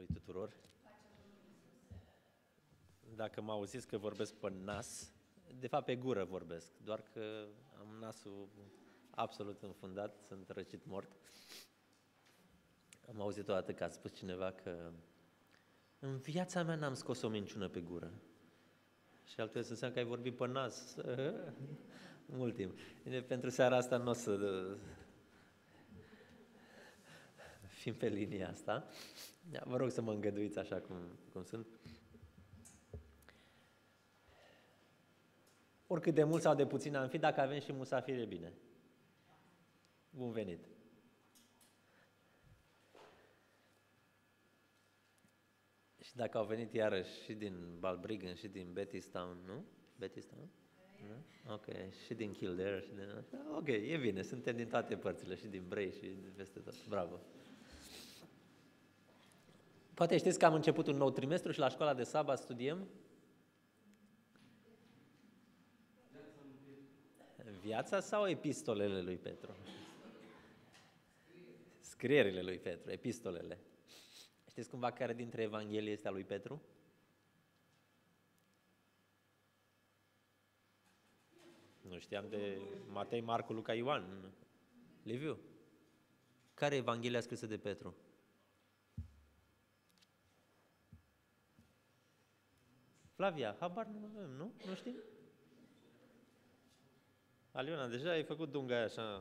Domnului tuturor. Dacă mă auziți că vorbesc pe nas, de fapt pe gură vorbesc, doar că am nasul absolut înfundat, sunt răcit mort. Am auzit odată că a spus cineva că în viața mea n-am scos o minciună pe gură. Și altul să înseamnă că ai vorbit pe nas mult timp. Pentru seara asta nu o să fim pe linia asta. Vă rog să mă îngăduiți așa cum sunt. Oricât de mult sau de puțin am fi, dacă avem și musafiri, e bine. Bun venit! Și dacă au venit iarăși și din Balbriggan și din Bettystown, nu? Bettystown? Nu? Ok, și din Kildare și din... Ok, e bine, suntem din toate părțile, și din Bray și de peste tot. Bravo! Poate știți că am început un nou trimestru și la școala de sabat studiem viața sau epistolele lui Petru? Scrierile lui Petru, epistolele. Știți cumva care dintre Evanghelii este a lui Petru? Nu știam de Matei, Marcu, Luca, Ioan. Liviu? Care e Evanghelia scrisă de Petru? Flavia, habar nu avem, nu? Nu știm? Aliona, deja ai făcut dunga aia așa.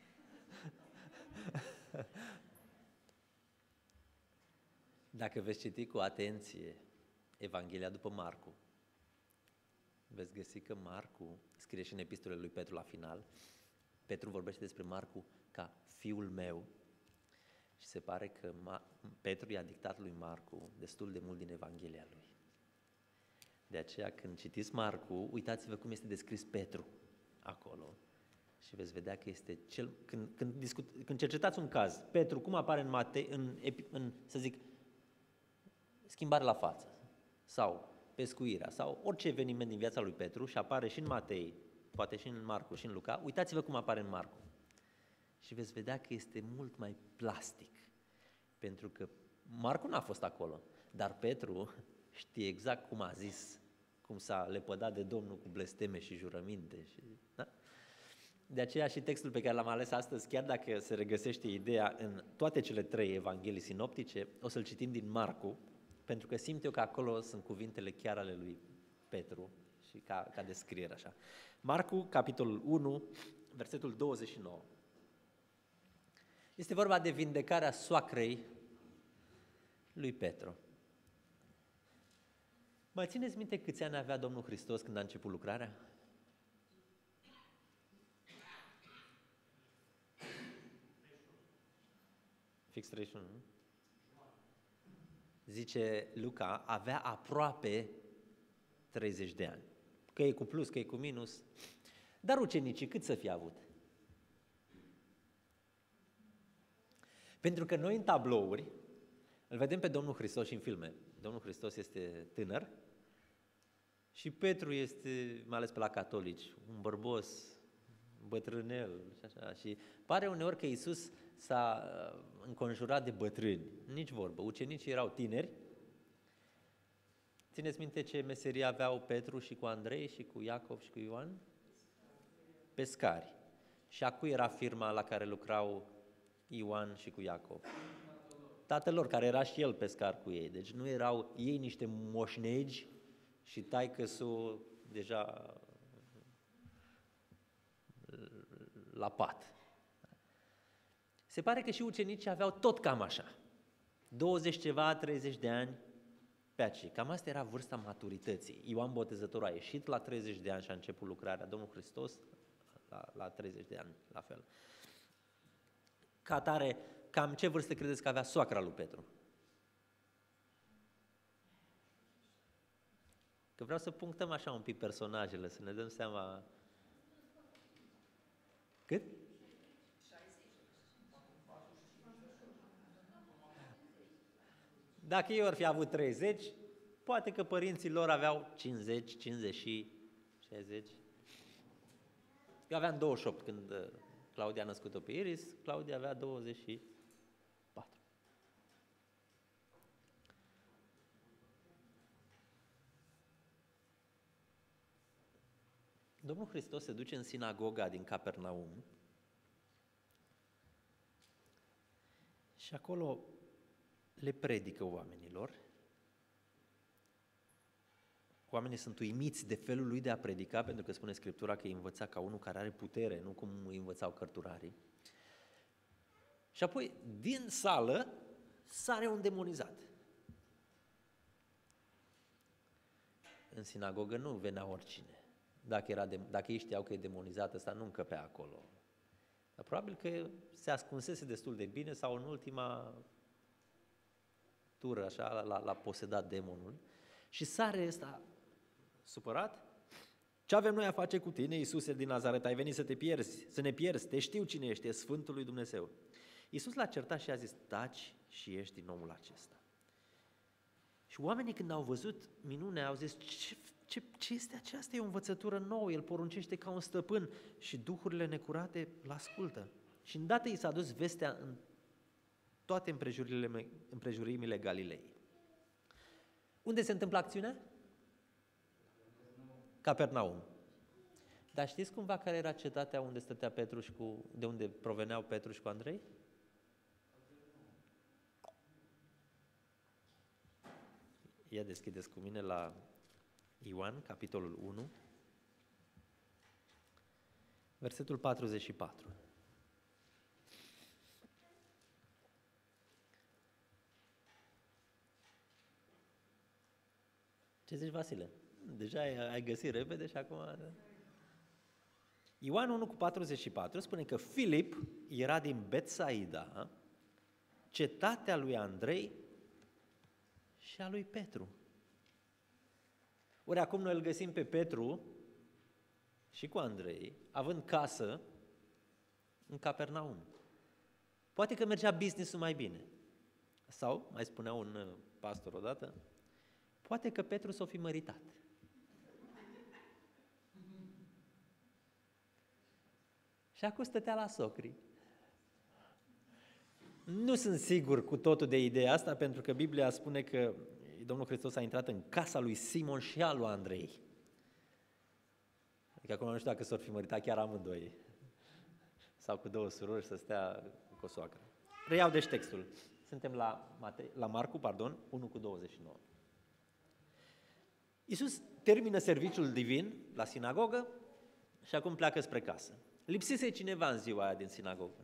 Dacă veți citi cu atenție Evanghelia după Marcu, veți găsi că Marcu scrie și în epistolele lui Petru la final. Petru vorbește despre Marcu ca fiul meu și se pare că Petru i-a dictat lui Marcu destul de mult din Evanghelia lui. De aceea când citiți Marcu, uitați-vă cum este descris Petru acolo și veți vedea că este cel... Când cercetați un caz, Petru, cum apare în Matei, să zic, schimbare la față sau pescuirea sau orice eveniment din viața lui Petru și apare și în Matei, poate și în Marcu și în Luca, uitați-vă cum apare în Marcu și veți vedea că este mult mai plastic, pentru că Marcu n-a fost acolo, dar Petru știe exact cum a zis, cum s-a lepădat de Domnul cu blesteme și jurăminte. Da? De aceea și textul pe care l-am ales astăzi, chiar dacă se regăsește ideea în toate cele trei evanghelii sinoptice, o să-l citim din Marcu, pentru că simt eu că acolo sunt cuvintele chiar ale lui Petru și ca descriere așa. Marcu, capitolul 1, versetul 29. Este vorba de vindecarea soacrei lui Petru. Mai țineți minte câți ani avea Domnul Hristos când a început lucrarea? Fix 31, nu? Zice Luca, avea aproape 30 de ani. Că e cu plus, că e cu minus. Dar ucenicii cât să fie avut? Pentru că noi în tablouri îl vedem pe Domnul Hristos și în filme. Domnul Hristos este tânăr și Petru este, mai ales pe la catolici, un bărbos, bătrânel și așa. Și pare uneori că Iisus s-a înconjurat de bătrâni. Nici vorbă. Ucenicii erau tineri. Țineți minte ce meserie aveau Petru și cu Andrei și cu Iacov și cu Ioan? Pescari. Și a cui era firma la care lucrau Ioan și cu Iacov? Tatăl lor, care era și el pescar cu ei. Deci nu erau ei niște moșnegi și taică-su deja la pat. Se pare că și ucenicii aveau tot cam așa. 20 ceva, 30 de ani pe aici. Cam asta era vârsta maturității. Ioan Botezătorul a ieșit la 30 de ani și a început lucrarea. Domnul Hristos la 30 de ani, la fel. Ca atare, cam ce vârstă credeți că avea soacra lui Petru? Că vreau să punctăm așa un pic personajele, să ne dăm seama... Cât? 60. Dacă ei ar fi avut 30, poate că părinții lor aveau 50, 50 și 60. Eu aveam 28 când Claudia a născut-o pe Iris, Claudia avea 24. Domnul Hristos se duce în sinagoga din Capernaum și acolo le predică oamenilor. Oamenii sunt uimiți de felul lui de a predica, pentru că spune Scriptura că îi învăța ca unul care are putere, nu cum îi învățau cărturarii. Și apoi, din sală, sare un demonizat. În sinagogă nu venea oricine. Dacă ei știau că e demonizat, ăsta nu încăpea acolo. Dar probabil că se ascunsese destul de bine sau în ultima tură, așa, l-a posedat demonul. Și sare ăsta supărat: ce avem noi a face cu tine, Iisuse din Nazaret? Ai venit să te pierzi, să ne pierzi, te știu cine ești, e Sfântul lui Dumnezeu. Iisus l-a certat și a zis: taci și ești din omul acesta. Și oamenii, când au văzut minunea, au zis: ce este aceasta? E o învățătură nouă, el poruncește ca un stăpân și duhurile necurate l-ascultă. Și îndată i s-a dus vestea în toate împrejurimile Galilei. Unde se întâmplă acțiunea? Capernaum. Dar știți cumva care era cetatea unde stătea Petru și de unde proveneau Petru și cu Andrei? Ia deschideți cu mine la Ioan, capitolul 1, versetul 44. Ce zici, Vasile? Deja ai găsit repede și acum... Ioan 1 cu 44 spune că Filip era din Betsaida, cetatea lui Andrei și a lui Petru. Ori acum noi îl găsim pe Petru și cu Andrei, având casă în Capernaum. Poate că mergea business-ul mai bine. Sau, mai spunea un pastor odată, poate că Petru s-o fi măritat. Și acum stătea la socri. Nu sunt sigur cu totul de ideea asta, pentru că Biblia spune că Domnul Hristos a intrat în casa lui Simon și a lui Andrei. Adică acum nu știu dacă s-or fi măritat chiar amândoi. Sau cu două surori să stea cu o soacră. Reiau deci textul. Suntem la Marcu, 1 cu 29. Iisus termină serviciul divin la sinagogă și acum pleacă spre casă. Lipsise cineva în ziua aia din sinagogă.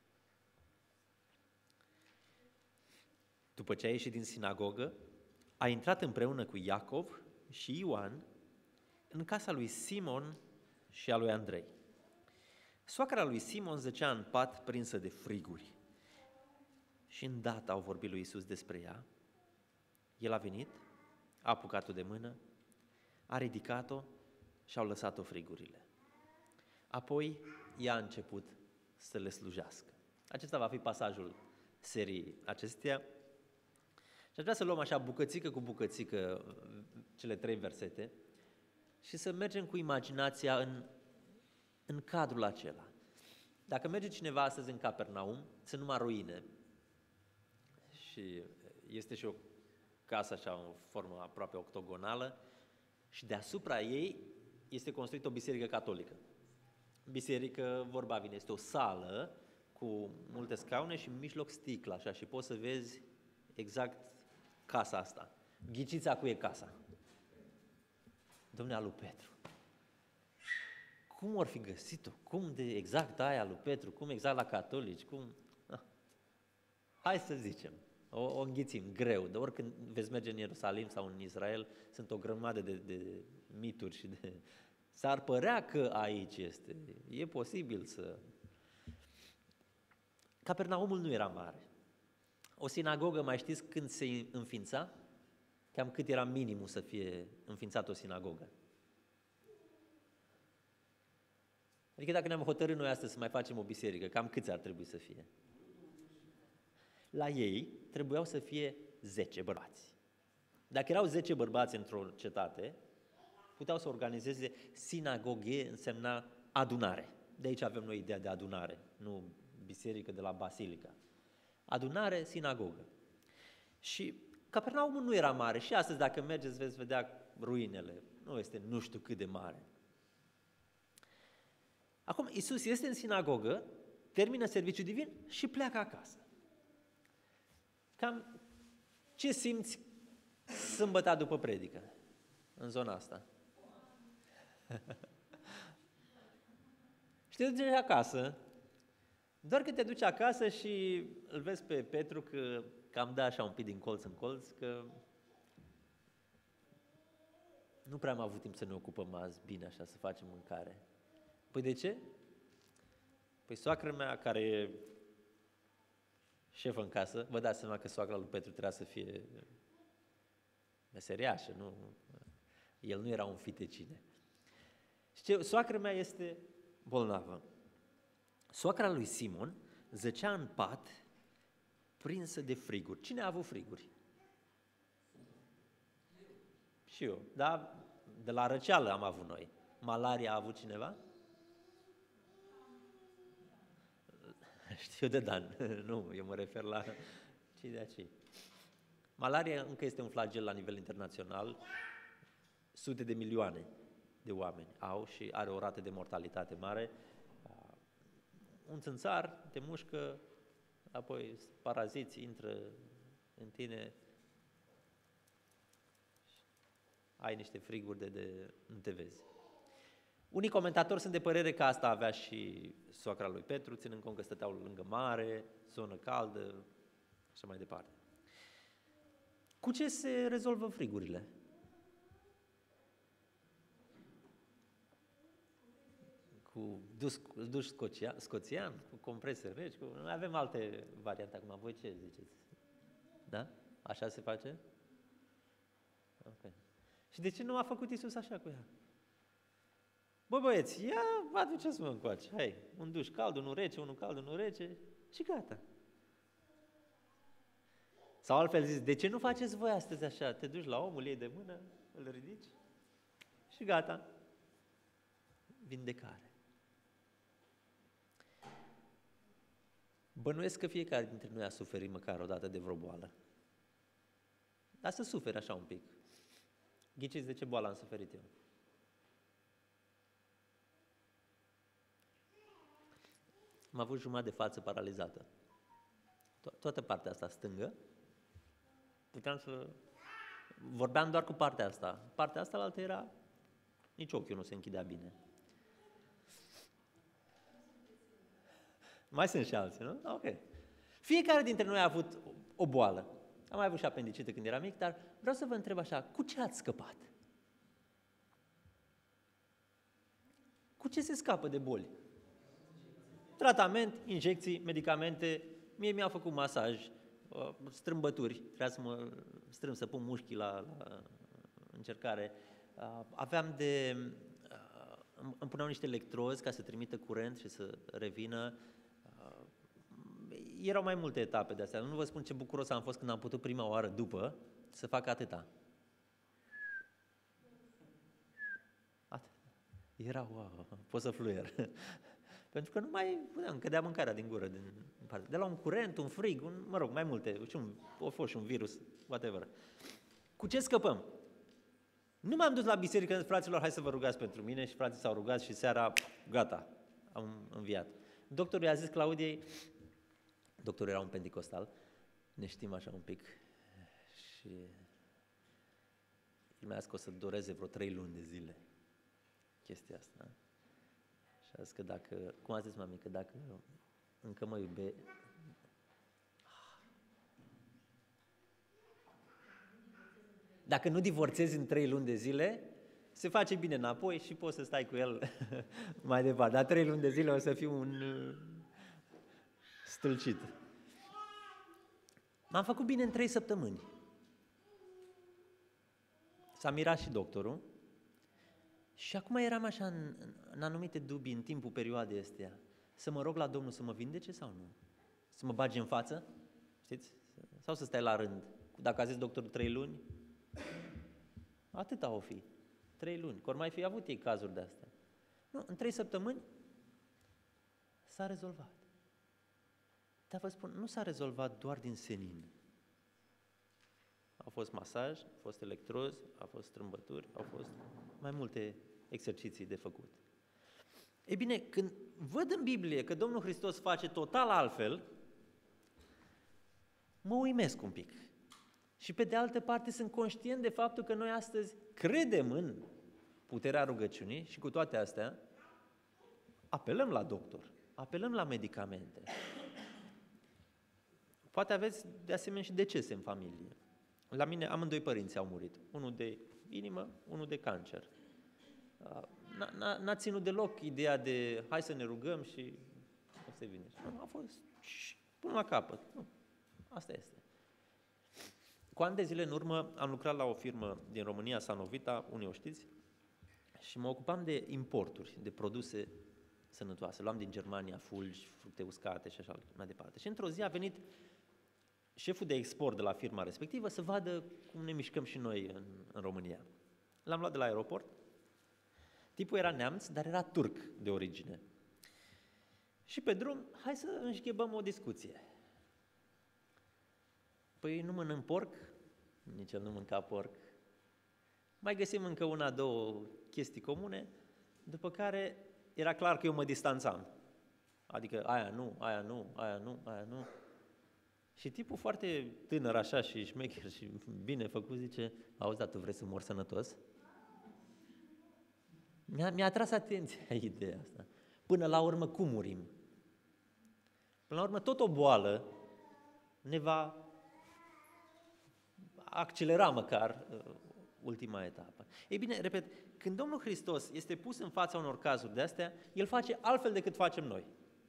După ce a ieșit din sinagogă, a intrat împreună cu Iacov și Ioan în casa lui Simon și a lui Andrei. Soacra lui Simon zăcea în pat prinsă de friguri și îndată au vorbit lui Iisus despre ea. El a venit, a apucat-o de mână, a ridicat-o și au lăsat-o frigurile. Apoi ea a început să le slujească. Acesta va fi pasajul serii acesteia. Și aș vrea să luăm așa bucățică cu bucățică cele 3 versete și să mergem cu imaginația în cadrul acela. Dacă merge cineva astăzi în Capernaum, sunt numai ruine și este și o casă așa, în formă aproape octogonală și deasupra ei este construită o biserică catolică. Biserică, vorba vine, este o sală cu multe scaune și în mijloc sticlă așa și poți să vezi exact casa asta. Ghiciți a cui e casa? Dom'le, a lui Petru. Cum or fi găsit-o? Cum de exact aia lui Petru? Cum exact la catolici? Cum? Hai să zicem, o înghițim, greu, de oricând veți merge în Ierusalim sau în Israel, sunt o grămadă de mituri și de... S-ar părea că aici este, e posibil să... Capernaumul nu era mare. O sinagogă, mai știți când se înființa? Cam cât era minimul să fie înființată o sinagogă? Adică dacă ne-am hotărât noi astăzi să mai facem o biserică, cam câți ar trebui să fie? La ei trebuiau să fie 10 bărbați. Dacă erau 10 bărbați într-o cetate, puteau să organizeze sinagoghe, însemna adunare. De aici avem noi ideea de adunare, nu biserică de la basilica. Adunare, sinagogă. Și Capernaumul nu era mare și astăzi dacă mergeți veți vedea ruinele. Nu este nu știu cât de mare. Acum, Iisus este în sinagogă, termină serviciul divin și pleacă acasă. Cam ce simți sâmbătă după predică în zona asta? Și te duci acasă, doar că te duci acasă și îl vezi pe Petru că cam dă așa un pic din colț în colț, că nu prea am avut timp să ne ocupăm azi bine așa, să facem mâncare. Păi de ce? Păi soacră mea, care e șefă în casă, vă dați seama că soacra lui Petru trebuia să fie meseriașă, nu? El nu era un fitecine. Și soacră mea este bolnavă. Soacra lui Simon zăcea în pat, prinsă de friguri. Cine a avut friguri? Și eu, dar de la răceală am avut noi. Malaria a avut cineva? Știu de Dan, nu, eu mă refer la cei de aici. Malaria încă este un flagel la nivel internațional, sute de milioane de oameni au și are o rată de mortalitate mare. Un țânțar te mușcă, apoi paraziți intră în tine, ai niște friguri de nu te vezi. Unii comentatori sunt de părere că asta avea și soacra lui Petru, ținând cont că stăteau lângă mare, zonă caldă, așa mai departe. Cu ce se rezolvă frigurile? Cu duș scoțian, cu comprese reci, noi avem alte variante acum. Voi ce ziceți? Da? Așa se face? Ok. Și de ce nu a făcut Iisus așa cu ea? Bă, băieți, ia, aduceți-mă încoace, hai, un duș cald, unul rece, unul cald, unul rece și gata. Sau altfel zis, de ce nu faceți voi astăzi așa? Te duci la omul, iei de mână, îl ridici și gata. Vindecare. Bănuiesc că fiecare dintre noi a suferit măcar o dată de vreo boală. Dar să suferi așa un pic. Ghiciți de ce boală am suferit eu? Am avut jumătate de față paralizată. Toată partea asta stângă. Puteam să... Vorbeam doar cu partea asta. Partea asta la altă era... Nici ochiul nu se închidea bine. Mai sunt și alții, nu? Ok. Fiecare dintre noi a avut o boală. Am mai avut și apendicită când eram mic, dar vreau să vă întreb așa, cu ce ați scăpat? Cu ce se scapă de boli? Tratament, injecții, medicamente, mie mi-a făcut masaj, strâmbături, trebuia să mă strâng, să pun mușchii la încercare. Aveam îmi puneau niște electrozi ca să trimită curent și să revină. Erau mai multe etape de astea. Nu vă spun ce bucuros am fost când am putut prima oară după să fac atâta. Era, wow, pot să fluier. Pentru că nu mai puteam, cădea mâncarea din gură. De la un curent, un frig, mai multe, a fost și un virus, whatever. Cu ce scăpăm? Nu m-am dus la biserică, fraților, hai să vă rugați pentru mine, și frații s-au rugat și seara, gata, am înviat. Doctorul i-a zis Claudiei, doctorul era un pentecostal, ne știm așa un pic, și el mi-a zis că o să dureze vreo 3 luni de zile chestia asta. Și a zis că dacă, cum a zis mami, că dacă încă mă iube, dacă nu divorțezi în 3 luni de zile, se face bine înapoi și poți să stai cu el mai departe. Dar 3 luni de zile o să fiu un stâlcit. M-am făcut bine în 3 săptămâni. S-a mirat și doctorul. Și acum eram așa în anumite dubii în timpul perioadei astea. Să mă rog la Domnul să mă vindece sau nu? Să mă bage în față? Știți? Sau să stai la rând? Dacă a zis doctorul 3 luni, atâta o fi. 3 luni. Că ori mai fi avut ei cazuri de astea. Nu, în 3 săptămâni s-a rezolvat. Dar vă spun, nu s-a rezolvat doar din senin. A fost masaj, a fost electrozi, a fost strâmbături, au fost mai multe exerciții de făcut. Ei bine, când văd în Biblie că Domnul Hristos face total altfel, mă uimesc un pic. Și pe de altă parte sunt conștient de faptul că noi astăzi credem în puterea rugăciunii și cu toate astea apelăm la doctor, apelăm la medicamente. Poate aveți de asemenea și decese în familie. La mine amândoi părinți au murit, unul de inimă, unul de cancer. N-a ținut deloc ideea de hai să ne rugăm și o să vină. A fost până la capăt. Nu, asta este. Cu ani de zile în urmă am lucrat la o firmă din România, Sanovita, unii o știți, și mă ocupam de importuri, de produse sănătoase. Luam din Germania fulgi, fructe uscate și așa mai departe. Și într-o zi a venit șeful de export de la firma respectivă să vadă cum ne mișcăm și noi în România. L-am luat de la aeroport. Tipul era neamț, dar era turc de origine. Și pe drum, hai să înșghebăm o discuție. Păi nu mănânc porc, nici el nu mânca porc. Mai găsim încă una, două chestii comune, după care era clar că eu mă distanțam. Adică aia nu, aia nu, aia nu, aia nu. Și tipul foarte tânăr așa și șmecher și bine făcut zice, auzi, dar tu vrei să mori sănătos? Mi-a atras atenția ideea asta. Până la urmă, cum murim? Până la urmă, tot o boală ne va accelera măcar ultima etapă. Ei bine, repet, când Domnul Hristos este pus în fața unor cazuri de astea, El face altfel decât facem noi.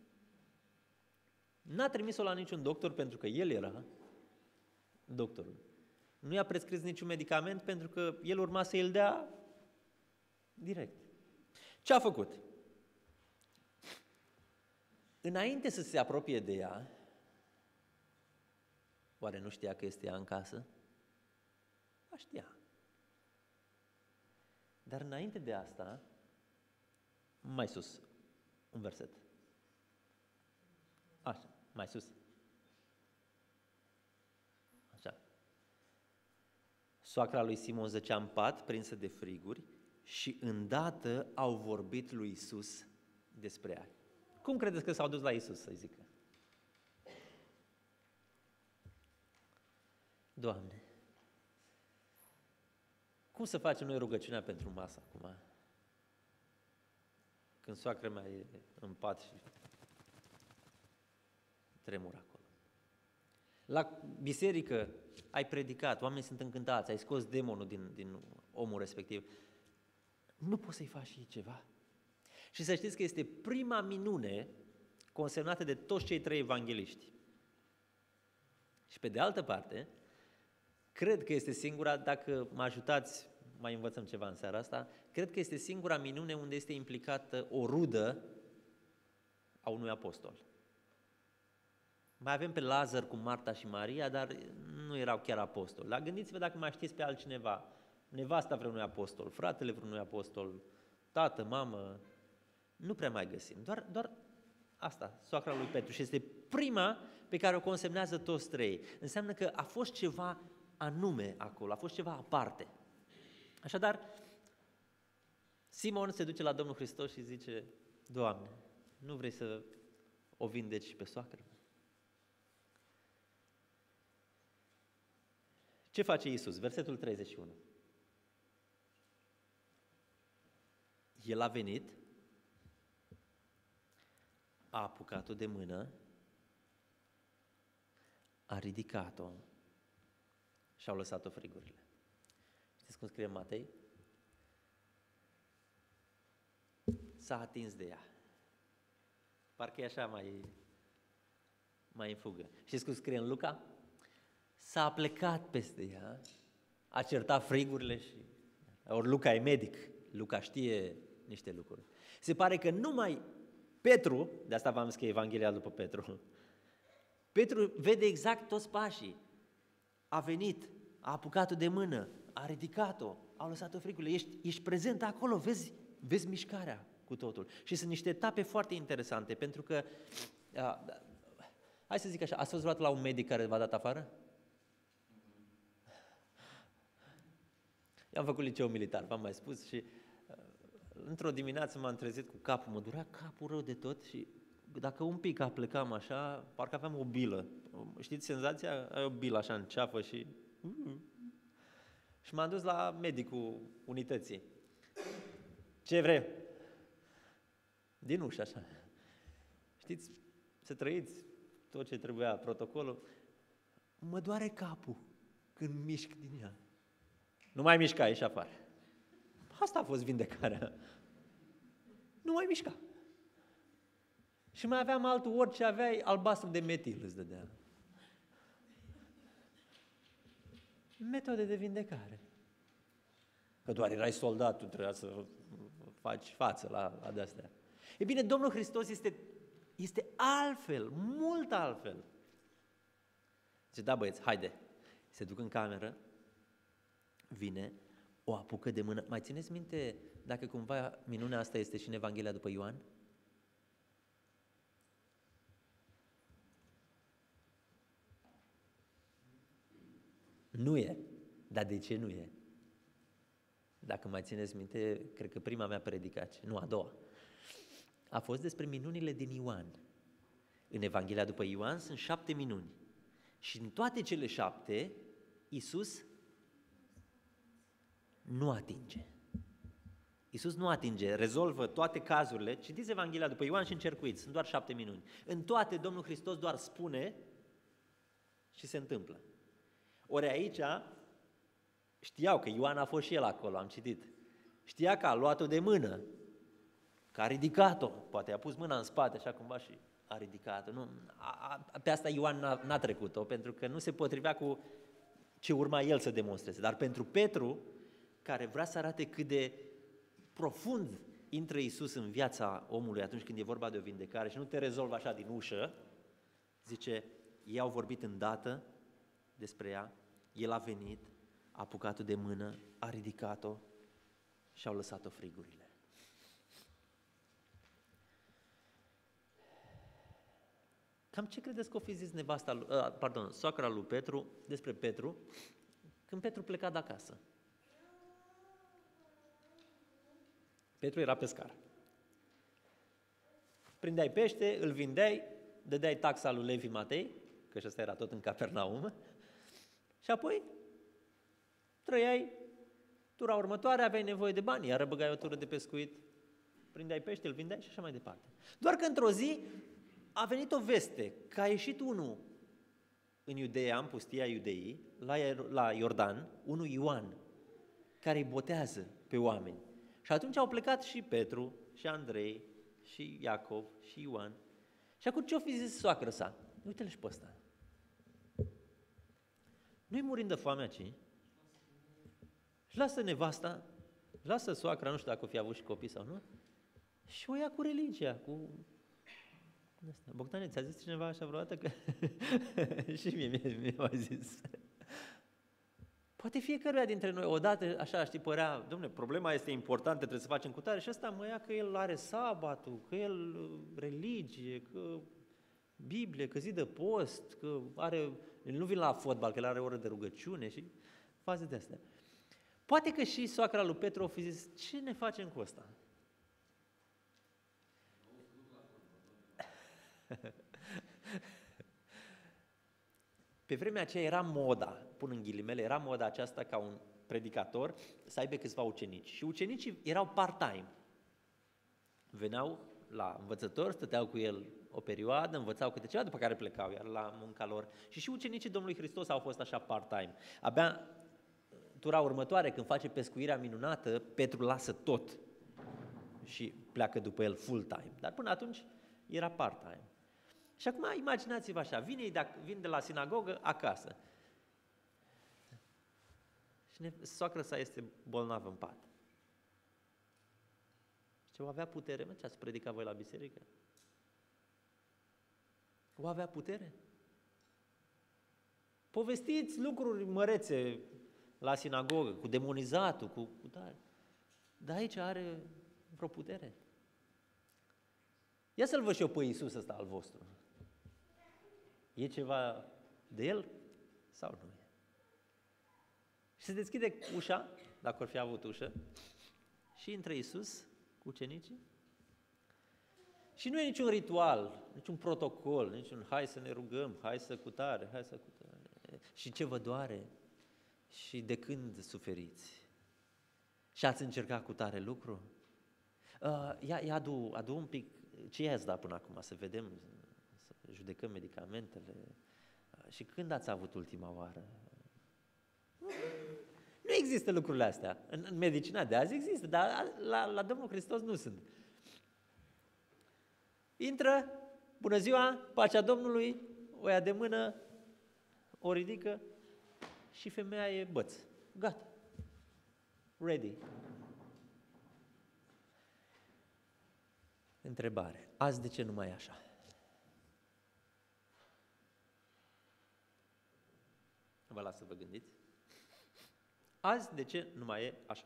N-a trimis-o la niciun doctor pentru că El era doctorul. Nu i-a prescris niciun medicament pentru că El urma să îl dea direct. Ce a făcut? Înainte să se apropie de ea, oare nu știa că este ea în casă? A, știa. Dar înainte de asta, mai sus, un verset. Așa, mai sus. Așa. Soacra lui Simon zăcea în pat, prinsă de friguri, și îndată au vorbit lui Iisus despre ea. Cum credeți că s-au dus la Iisus să-i zică? Doamne, cum să facem noi rugăciunea pentru masă acum? Când soacră mea e în pat și tremur acolo. La biserică ai predicat, oamenii sunt încântați, ai scos demonul din omul respectiv. Nu poți să-i faci și ceva? Și să știți că este prima minune consemnată de toți cei trei evangeliști. Și pe de altă parte, cred că este singura, dacă mă ajutați, mai învățăm ceva în seara asta, cred că este singura minune unde este implicată o rudă a unui apostol. Mai avem pe Lazar cu Marta și Maria, dar nu erau chiar apostoli. Dar gândiți-vă dacă mai știți pe altcineva, nevasta vreunui apostol, fratele vreunui apostol, tată, mamă, nu prea mai găsim. Doar asta, soacra lui Petru. Și este prima pe care o consemnează toți trei. Înseamnă că a fost ceva anume acolo, a fost ceva aparte. Așadar, Simon se duce la Domnul Hristos și zice, Doamne, nu vrei să o vindeci și pe soacră? Ce face Iisus? Versetul 31. El a venit, a apucat-o de mână, a ridicat-o și au lăsat-o frigurile. Știți cum scrie Matei? S-a atins de ea. Parcă e așa mai în fugă. Știți cum scrie în Luca? S-a plecat peste ea, a certat frigurile și... Ori Luca e medic, Luca știe niște lucruri. Se pare că numai Petru, de asta v-am zis că e Evanghelia după Petru, Petru vede exact toți pașii. A venit, a apucat-o de mână, a ridicat-o, au lăsat-o frigurile, ești prezent acolo, vezi mișcarea cu totul. Și sunt niște etape foarte interesante, pentru că, hai să zic așa, ați fost vreodată la un medic care v-a dat afară? Eu am făcut liceu militar, v-am mai spus, și într-o dimineață m-am trezit cu capul, mă durea capul rău de tot și dacă un pic aplecam așa, parcă aveam o bilă. Știți senzația? Ai o bilă așa în ceafă și... Și m-am dus la medicul unității. Ce vrei? Din ușă așa. Știți, să trăiți tot ce trebuia, protocolul. Mă doare capul când mișc din ea. Nu mai mișca, ieși afară. Asta a fost vindecarea. Nu mai mișca. Și mai aveam altul, orice aveai, albastru de metil îți dădea. Metode de vindecare. Că doar erai soldat, tu trebuia să faci față la de-astea. E bine, Domnul Hristos este altfel, mult altfel. Zice, da băieți, haide. Se duc în cameră, vine, o apucă de mână. Mai țineți minte dacă cumva minunea asta este și în Evanghelia după Ioan? Nu e. Dar de ce nu e? Dacă mai țineți minte, cred că prima mea predicație, nu, a doua, a fost despre minunile din Ioan. În Evanghelia după Ioan sunt 7 minuni. Și în toate cele 7, Iisus nu atinge. Iisus nu atinge, rezolvă toate cazurile. Citiți Evanghelia după Ioan și încercuiți, sunt doar 7 minuni. În toate Domnul Hristos doar spune și se întâmplă. Ori aici știau că Ioan a fost și el acolo, am citit. Știa că a luat-o de mână, că a ridicat-o, poate a pus mâna în spate așa cumva și a ridicat-o. Nu, pe asta Ioan n-a trecut-o, pentru că nu se potrivea cu ce urma el să demonstreze. Dar pentru Petru, care vrea să arate cât de profund intră Iisus în viața omului atunci când e vorba de o vindecare și nu te rezolvă așa din ușă, zice, ei au vorbit îndată despre ea, el a venit, a apucat-o de mână, a ridicat-o și au lăsat-o frigurile. Cam ce credeți că o fi zis soacra lui Petru despre Petru când Petru pleca de acasă? Petru era pescar. Prindeai pește, îl vindeai, dădeai taxa lui Levi Matei, că și ăsta era tot în Capernaum, și apoi trăiai tura următoare, aveai nevoie de bani, iară băgai o tură de pescuit, prindeai pește, îl vindeai și așa mai departe. Doar că într-o zi a venit o veste că a ieșit unul în Iudeea, în pustia Iudeii, la Iordan, unul Ioan, care îi botează pe oameni. Și atunci au plecat și Petru, și Andrei, și Iacov, și Ioan. Și acum ce-o fi zis soacră sa? Uite-l și pe ăsta. Nu-i murind de foame aici. Și lasă nevasta, lasă soacra, nu știu dacă o fi avut și copii sau nu, și o ia cu religia, cu... Bogdane, ți-a zis cineva așa vreodată că... și mie m-a zis. Poate fiecăruia dintre noi, odată, așa, știi, părea, dom'le, problema este importantă, trebuie să facem cutare și ăsta mă ia că el are sabatul, că el religie, că Biblie, că zi de post, că are, nu vin la fotbal, că el are oră de rugăciune și faze de astea. Poate că și soacra lui Petru a fi zis, ce ne facem cu ăsta? Pe vremea aceea era moda, pun în ghilimele, era moda aceasta ca un predicator să aibă câțiva ucenici. Și ucenicii erau part-time. Veneau la învățător, stăteau cu el o perioadă, învățau câte ceva, după care plecau, iar la munca lor. Și ucenicii Domnului Hristos au fost așa part-time. Abia tura următoare, când face pescuirea minunată, Petru lasă tot și pleacă după el full-time. Dar până atunci era part-time. Și acum imaginați-vă așa, vin de la sinagogă acasă și soacră sa este bolnavă în pat. Ce o avea putere? Mă, ce ați predicat voi la biserică? O avea putere? Povestiți lucruri mărețe la sinagogă, cu demonizatul, cu tare. Dar aici are vreo putere. Ia să-l văd și eu pe Iisus ăsta al vostru. E ceva de el sau nu e? Și se deschide ușa, dacă ar fi avut ușă, și intră Iisus cu ucenicii. Și nu e niciun ritual, niciun protocol, niciun hai să ne rugăm, hai să cutare, hai să cutare. Și ce vă doare? Și de când suferiți? Și ați încercat cu tare lucru? Ia adu un pic, ce i-ați dat până acum, să vedem, să judecăm medicamentele. Și când ați avut ultima oară? Nu există lucrurile astea. În medicina de azi există, dar la Domnul Hristos nu sunt. Intră, bună ziua, pacea Domnului, o ia de mână, o ridică și femeia e băț. Gata. Ready. Întrebare. Azi de ce nu mai e așa? Vă las să vă gândiți. Azi de ce nu mai e așa?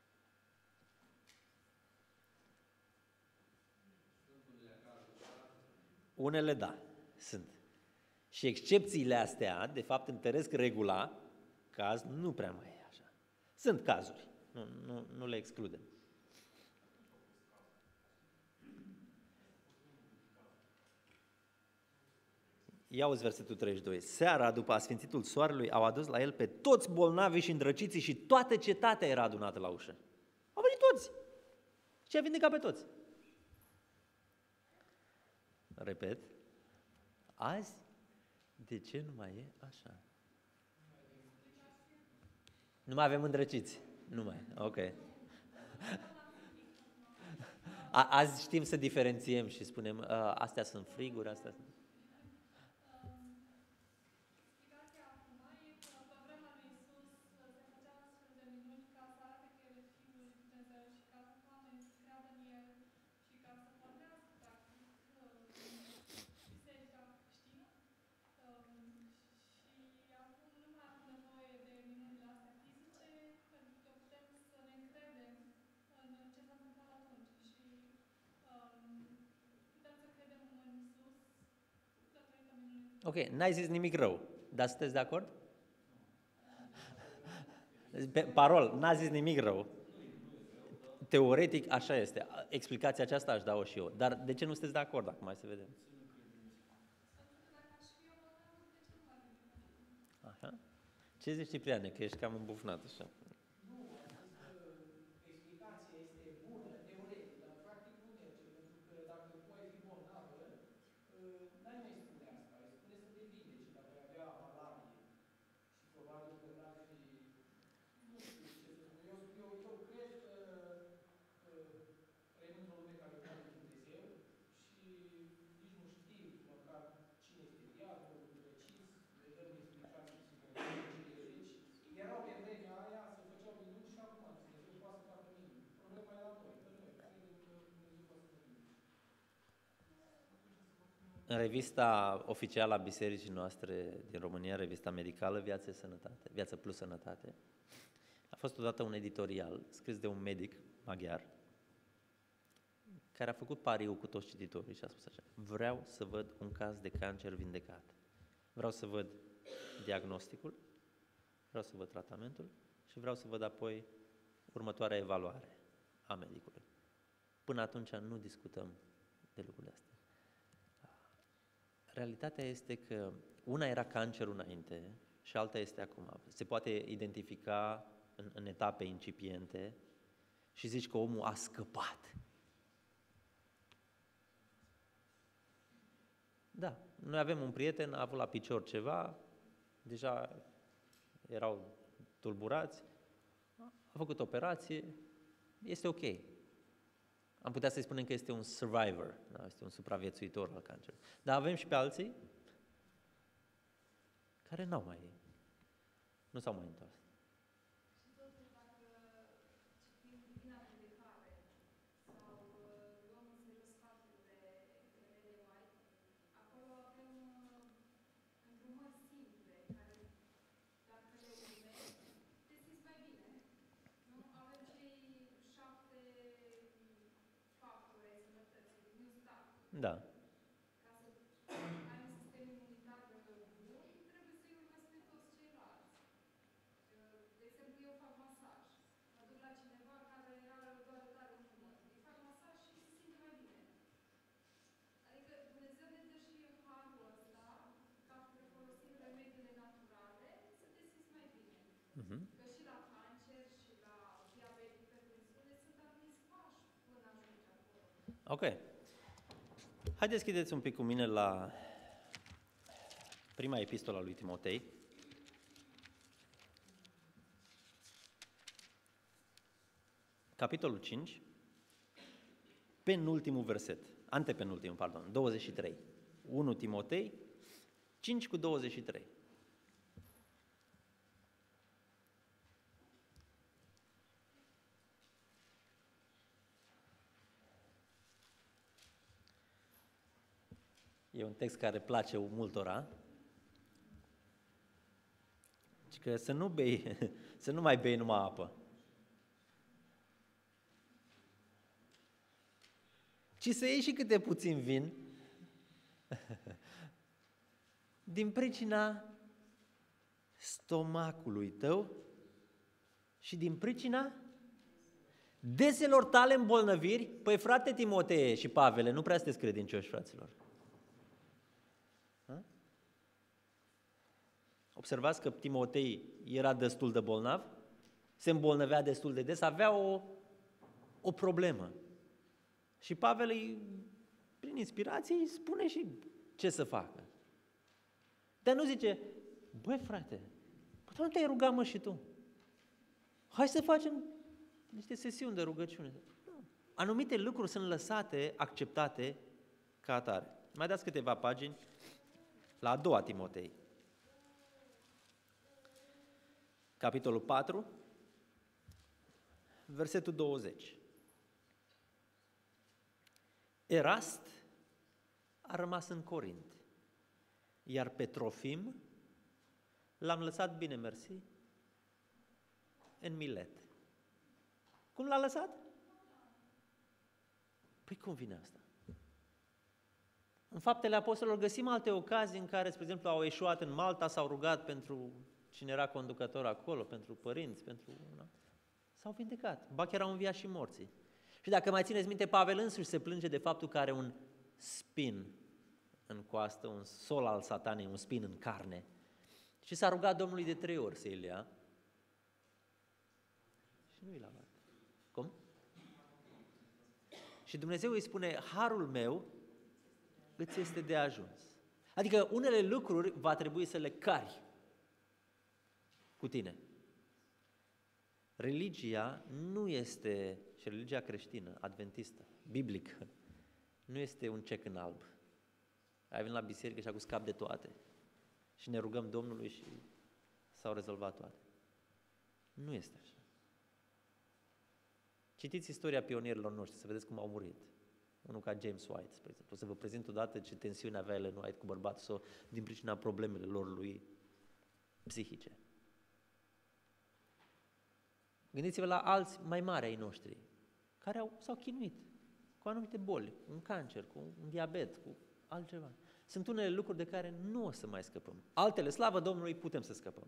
Unele da, sunt. Și excepțiile astea, de fapt, întăresc regula că azi nu prea mai e așa. Sunt cazuri, nu le excludem. Ia uzi versetul 32. Seara, după asfințitul soarelui, au adus la el pe toți bolnavii și îndrăciții și toată cetatea era adunată la ușă. Au venit toți și a vindecat pe toți. Repet, azi, de ce nu mai e așa? Nu mai avem îndrăciți? Nu mai, ok. Azi știm să diferențiem și spunem, astea sunt friguri, astea sunt... Ok, n-ai zis nimic rău, dar sunteți de acord? Parol, n-a zis nimic rău. Teoretic așa este. Explicația aceasta aș da-o și eu. Dar de ce nu sunteți de acord acum? Hai să vedem. Așa? Ce zici, Cipriane? Că ești cam îmbufnat așa. Explicația este bună, teoretic, dar practic nu merge, pentru că dacă tu ai fi bolnavă, n-ai mai spune asta, ai spune să te vindeci, dacă ai avea malarie și probabil că n-ar fi, nu știu ce să spun, eu cred că trăim într-o lume care nu are Dumnezeu și nici nu știm măcar cine este diavolul, precis, le dăm explicații psihologice. Erau pe vremea aia, se făceau minuni și acum Dumnezeu poate să facă minuni. Problema e la noi, că noi credem că Dumnezeu poate să facă minuni. În revista oficială a bisericii noastre din România, revista medicală Viață plus Sănătate, a fost odată un editorial scris de un medic maghiar care a făcut pariu cu toți cititorii și a spus așa: vreau să văd un caz de cancer vindecat. Vreau să văd diagnosticul, vreau să văd tratamentul și vreau să văd apoi următoarea evaluare a medicului. Până atunci nu discutăm de lucrurile astea. Realitatea este că una era cancerul înainte și alta este acum. Se poate identifica în etape incipiente și zici că omul a scăpat. Da, noi avem un prieten, a avut la picior ceva, deja erau tulburați, a făcut operație, este ok. Am putea să-i spunem că este un survivor, da? Este un supraviețuitor al cancerului. Dar avem și pe alții care nu s-au mai întors. Da. Că și la cancer și la diabet, hipertensiune sunt anumiți pași până ajungi acolo. Ok. Haideți, schideți un pic cu mine la prima epistolă a lui Timotei. Capitolul 5, penultimul verset, antepenultimul, pardon, 23. 1 Timotei, 5 cu 23. E un text care place multora. Și că să nu bei, să nu mai bei numai apă. Ci să iei și câte puțin vin din pricina stomacului tău și din pricina deselor tale îmbolnăviri. Păi frate Timotee și Pavele, nu prea sunteți credincioși, fraților. Ha? Observați că Timotei era destul de bolnav, se îmbolnăvea destul de des, avea o problemă. Și Pavel, prin inspirație, îi spune și ce să facă. Dar nu zice, băi frate, nu te-ai rugat mă și tu? Hai să facem niște sesiuni de rugăciune. Nu. Anumite lucruri sunt lăsate, acceptate ca atare. Mai dați câteva pagini la a doua Timotei. Capitolul 4, versetul 20. Erast a rămas în Corint, iar pe Trofim l-am lăsat, bine mersi, în Milet. Cum l-a lăsat? Păi cum vine asta? În Faptele Apostolilor găsim alte ocazii în care, spre exemplu, au eșuat în Malta, s-au rugat pentru cine era conducător acolo, pentru părinți, pentru... S-au vindecat, ba chiar au înviat și morții. Și dacă mai țineți minte, Pavel însuși se plânge de faptul că are un spin în coastă, un sol al satanei, un spin în carne. Și s-a rugat Domnului de 3 ori să îl ia. Și nu i l-a luat. Cum? Și Dumnezeu îi spune, harul meu îți este de ajuns. Adică unele lucruri va trebui să le cari cu tine. Religia nu este, și religia creștină, adventistă, biblică, nu este un cec în alb. Ai venit la biserică și acum scap de toate. Și ne rugăm Domnului și s-au rezolvat toate. Nu este așa. Citiți istoria pionierilor noștri, să vedeți cum au murit. Unul ca James White, spre exemplu. O să vă prezint odată ce tensiune avea Ellen White cu bărbatul său din pricina problemelor lui psihice. Gândiți-vă la alți mai mari ai noștri, care s-au chinuit cu anumite boli, un cancer, cu un diabet, cu altceva. Sunt unele lucruri de care nu o să mai scăpăm. Altele, slavă Domnului, putem să scăpăm.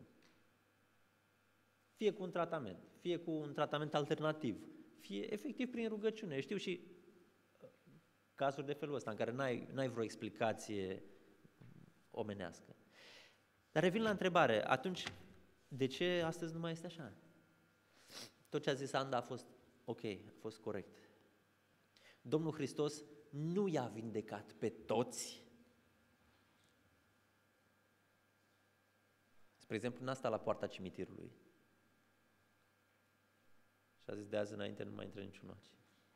Fie cu un tratament, fie cu un tratament alternativ, fie efectiv prin rugăciune. Știu și cazuri de felul ăsta în care n-ai vreo explicație omenească. Dar revin la întrebare, atunci, de ce astăzi nu mai este așa? Tot ce a zis Anda a fost ok, a fost corect. Domnul Hristos nu i-a vindecat pe toți. Spre exemplu, n-a stat la poarta cimitirului și a zis de azi înainte nu mai intră niciun ochi.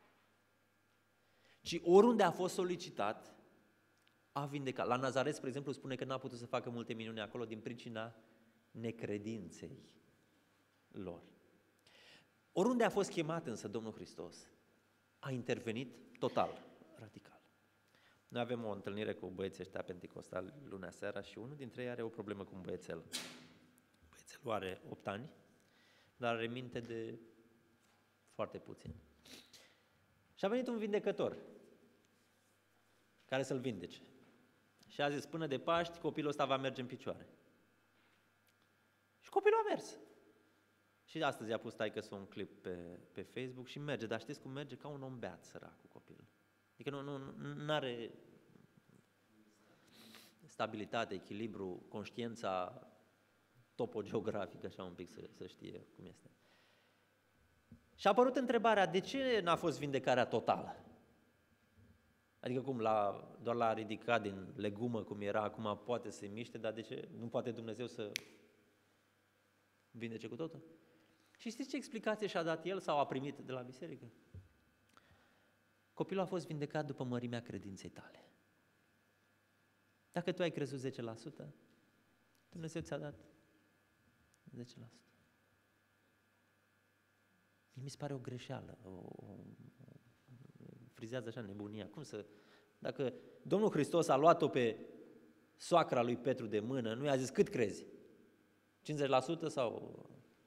Ci oriunde a fost solicitat, a vindecat. La Nazaret, spre exemplu, spune că n-a putut să facă multe minuni acolo din pricina necredinței lor. Oriunde a fost chemat însă Domnul Hristos, a intervenit total, radical. Noi avem o întâlnire cu băieții ăștia penticostali lunea seara și unul dintre ei are o problemă cu un băiețel. Băiețelul are 8 ani, dar are minte de foarte puțin. Și a venit un vindecător care să-l vindece. Și a zis, până de Paști, copilul ăsta va merge în picioare. Și copilul a mers. Și astăzi a pus taică-s un clip pe Facebook și merge, dar știți cum merge? Ca un om beat, săracul copil. Adică nu are stabilitate, echilibru, conștiința topogeografic, așa un pic să știe cum este. Și a apărut întrebarea, de ce n-a fost vindecarea totală? Adică cum, doar l-a ridicat din legumă cum era, acum poate să se miște, dar de ce nu poate Dumnezeu să vindece cu totul? Și știți ce explicație și-a dat el sau a primit de la biserică? Copilul a fost vindecat după mărimea credinței tale. Dacă tu ai crezut 10%, Dumnezeu ți-a dat 10%. Mi se pare o greșeală, frizează așa nebunia. Cum să... Dacă Domnul Hristos a luat-o pe soacra lui Petru de mână, nu i-a zis cât crezi? 50% sau...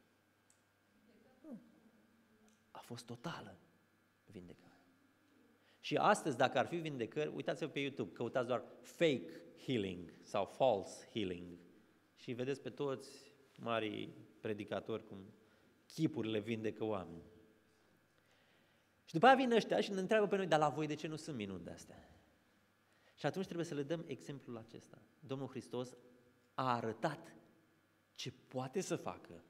Nu. A fost totală vindecare. Și astăzi, dacă ar fi vindecări, uitați-vă pe YouTube, căutați doar fake healing sau false healing și vedeți pe toți marii predicatori cum chipurile vindecă oameni. Și după aia vin ăștia și ne întreabă pe noi, dar la voi de ce nu sunt minuni de-astea? Și atunci trebuie să le dăm exemplul acesta. Domnul Hristos a arătat ce poate să facă.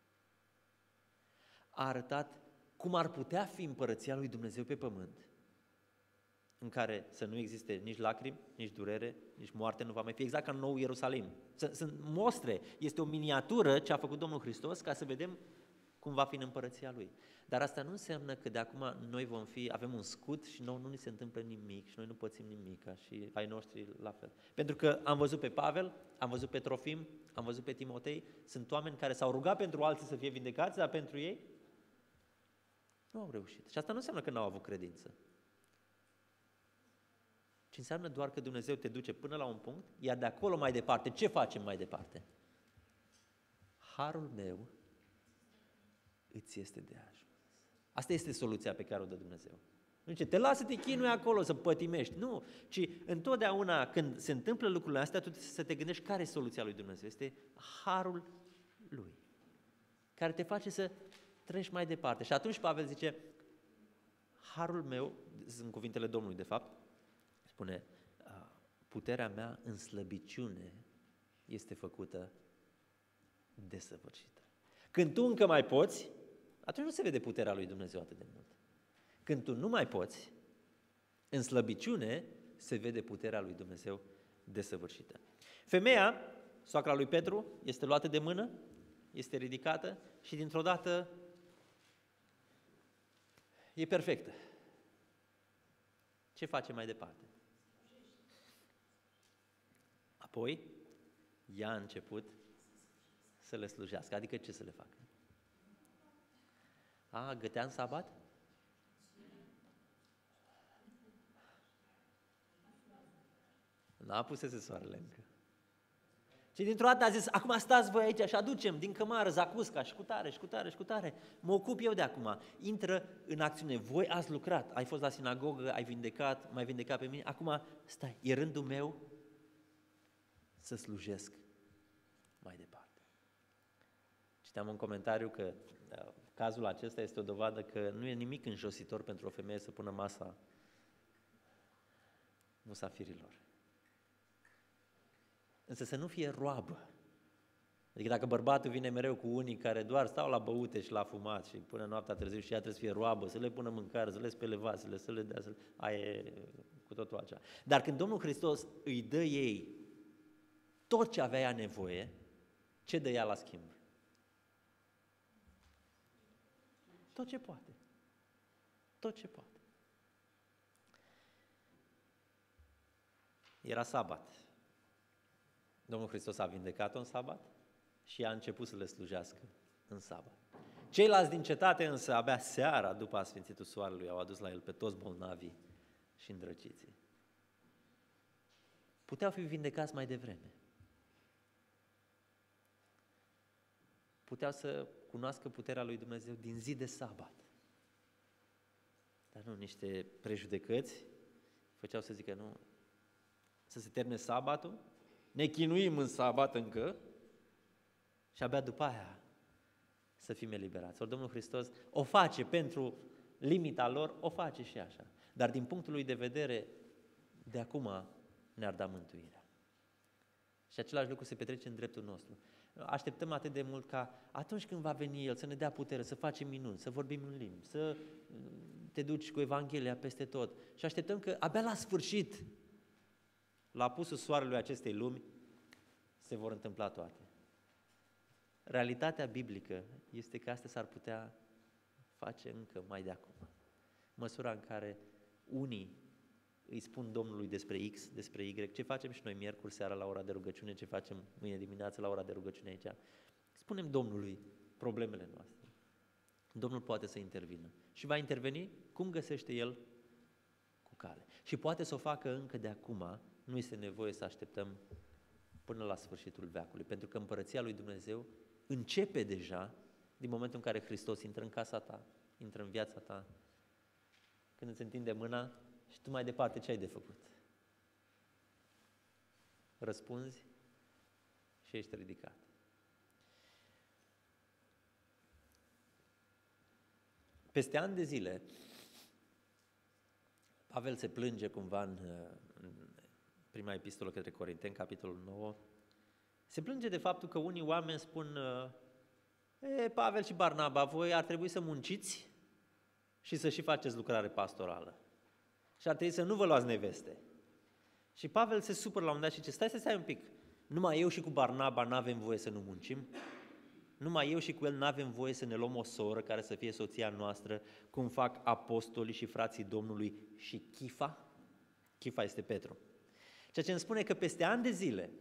A arătat cum ar putea fi împărăția lui Dumnezeu pe pământ, în care să nu existe nici lacrimi, nici durere, nici moarte nu va mai fi, exact ca în Nou Ierusalim. Sunt mostre, este o miniatură ce a făcut Domnul Hristos ca să vedem cum va fi în împărăția Lui. Dar asta nu înseamnă că de acum noi avem un scut și nouă nu ni se întâmplă nimic și noi nu pățim nimic și ai noștri la fel. Pentru că am văzut pe Pavel, am văzut pe Trofim, am văzut pe Timotei, sunt oameni care s-au rugat pentru alții să fie vindecați, dar pentru ei nu au reușit. Și asta nu înseamnă că n-au avut credință. Ci înseamnă doar că Dumnezeu te duce până la un punct, iar de acolo mai departe, ce facem mai departe? Harul meu îți este de ajuns. Asta este soluția pe care o dă Dumnezeu. Nu zice, te lasă să te chinui acolo, să pătimești. Nu, ci întotdeauna când se întâmplă lucrurile astea, tu trebuie să te gândești care e soluția lui Dumnezeu. Este harul Lui, care te face să treci mai departe. Și atunci Pavel zice, harul meu, sunt cuvintele Domnului de fapt, spune, puterea mea în slăbiciune este făcută desăvârșită. Când tu încă mai poți, atunci nu se vede puterea lui Dumnezeu atât de mult. Când tu nu mai poți, în slăbiciune se vede puterea lui Dumnezeu desăvârșită. Femeia, soacra lui Petru, este luată de mână, este ridicată și dintr-o dată e perfectă. Ce face mai departe? Apoi, ea a început să le slujească. Adică ce să le facă? Gătea în sabat? N-a pusese soarele încă. Și dintr-o dată a zis, acum stați voi aici și aducem din cămară zacusca și cu tare, și cu tare, și cu tare. Mă ocup eu de acum. Intră în acțiune. Voi ați lucrat, ai fost la sinagogă, ai vindecat, m-ai vindecat pe mine. Acum stai, e rândul meu să slujesc mai departe. Citeam un comentariu că cazul acesta este o dovadă că nu e nimic înjositor pentru o femeie să pună masa musafirilor. Însă să nu fie roabă. Adică dacă bărbatul vine mereu cu unii care doar stau la băute și la fumat și până noaptea târziu și ea trebuie să fie roabă, să le pună mâncare, să le spele vasele, să le dea, aia e cu totul altceva. Dar când Domnul Hristos îi dă ei tot ce avea ea nevoie, ce dă ea la schimb? Tot ce poate. Tot ce poate. Era sabat. Domnul Hristos a vindecat-o în sabat și ea a început să le slujească în sabat. Ceilalți din cetate însă, abia seara, după asfințitul soarelui, au adus la el pe toți bolnavii și îndrăciții. Puteau fi vindecați mai devreme. Puteau să cunoască puterea lui Dumnezeu din zi de sabat. Dar nu, niște prejudecăți făceau să zică, nu, să se termine sabatul, ne chinuim în sabat încă și abia după aia să fim eliberați. Ori Domnul Hristos o face pentru limita lor, o face și așa. Dar din punctul lui de vedere, de acum ne-ar da mântuirea. Și același lucru se petrece în dreptul nostru. Așteptăm atât de mult ca atunci când va veni El să ne dea putere, să facem minuni, să vorbim în limbi, să te duci cu Evanghelia peste tot. Și așteptăm că abia la sfârșit, la apusul soarelui acestei lumi, se vor întâmpla toate. Realitatea biblică este că astea s-ar putea face încă mai de acum. Măsura în care unii îi spun Domnului despre X, despre Y, ce facem și noi miercuri seara la ora de rugăciune, ce facem mâine dimineață la ora de rugăciune aici. Spunem Domnului problemele noastre. Domnul poate să intervină. Și va interveni cum găsește El cu cale. Și poate să o facă încă de acum, nu este nevoie să așteptăm până la sfârșitul veacului, pentru că împărăția lui Dumnezeu începe deja din momentul în care Hristos intră în casa ta, intră în viața ta, când îți întinde mâna și tu mai departe ce ai de făcut? Răspunzi și ești ridicat. Peste ani de zile, Pavel se plânge cumva în prima epistolă către Corinteni, capitolul 9, se plânge de faptul că unii oameni spun Pavel și Barnaba, voi ar trebui să munciți și să și faceți lucrare pastorală. Și ar trebui să nu vă luați neveste. Și Pavel se supără la un moment dat și zice, stai un pic, numai eu și cu Barnaba n-avem voie să nu muncim? Numai eu și cu el n-avem voie să ne luăm o soră care să fie soția noastră, cum fac apostolii și frații Domnului și Chifa? Chifa este Petru. Ceea ce îmi spune că peste ani de zile,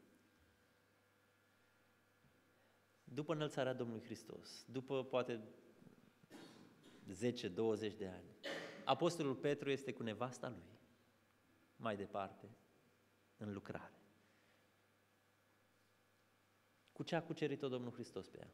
după înălțarea Domnului Hristos, după poate 10-20 de ani, apostolul Petru este cu nevasta lui, mai departe, în lucrare. Cu ce a cucerit-o Domnul Hristos pe ea?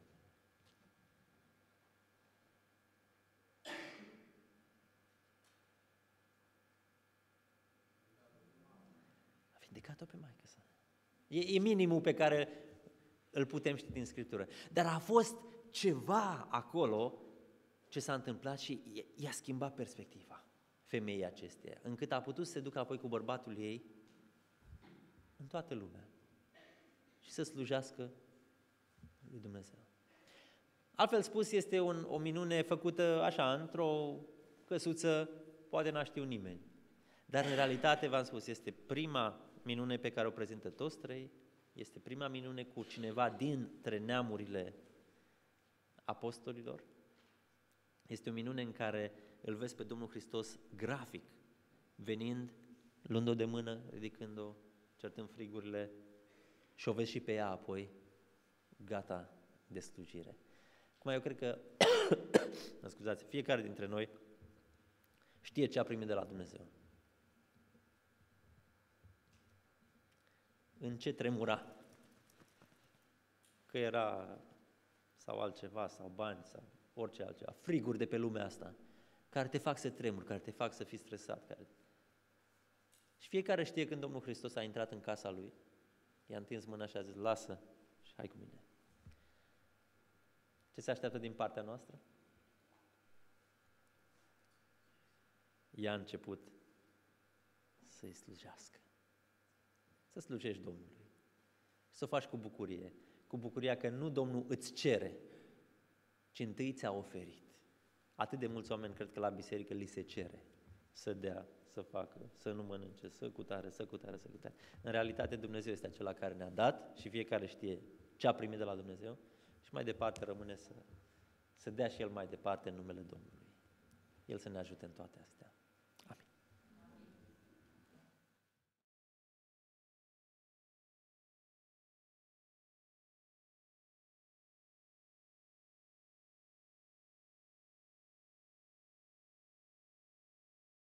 A vindecat-o pe maică sa. E minimul pe care îl putem ști din Scriptură. Dar a fost ceva acolo ce s-a întâmplat și i-a schimbat perspectiva femeii acesteia, încât a putut să se ducă apoi cu bărbatul ei în toată lumea și să slujească lui Dumnezeu. Altfel spus, este o minune făcută așa, într-o căsuță, poate n-a știut nimeni. Dar în realitate, v-am spus, este prima minune pe care o prezintă toți trei, este prima minune cu cineva dintre neamurile apostolilor. Este o minune în care îl vezi pe Domnul Hristos grafic, venind, luând-o de mână, ridicând-o, certând frigurile și o vezi și pe ea apoi, gata de slujire. Acum eu cred că, scuzați, fiecare dintre noi știe ce a primit de la Dumnezeu. În ce tremura? Că era sau altceva, sau bani, sau orice altceva, friguri de pe lumea asta, care te fac să tremuri, care te fac să fii stresat. Și fiecare știe când Domnul Hristos a intrat în casa lui, i-a întins mâna și a zis, lasă și hai cu mine. Ce se așteaptă din partea noastră? Ea a început să-i slujească. Să slujești Domnului. Să o faci cu bucuria că nu Domnul îți cere, ci întâi ți-a oferit. Atât de mulți oameni cred că la biserică li se cere să dea, să facă, să nu mănânce, să cutare. În realitate Dumnezeu este acela care ne-a dat și fiecare știe ce a primit de la Dumnezeu și mai departe rămâne să dea și El mai departe în numele Domnului. El să ne ajute în toate astea.